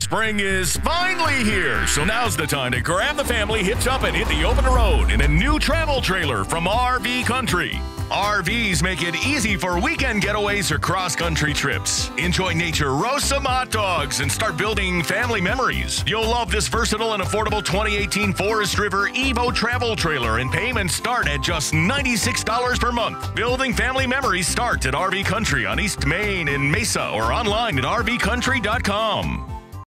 Spring is finally here, so now's the time to grab the family, hitch up, and hit the open road in a new travel trailer from RV Country. RVs make it easy for weekend getaways or cross-country trips. Enjoy nature, roast some hot dogs, and start building family memories. You'll love this versatile and affordable 2018 Forest River Evo travel trailer, and payments start at just $96 per month. Building family memories starts at RV Country on East Main in Mesa or online at RVCountry.com.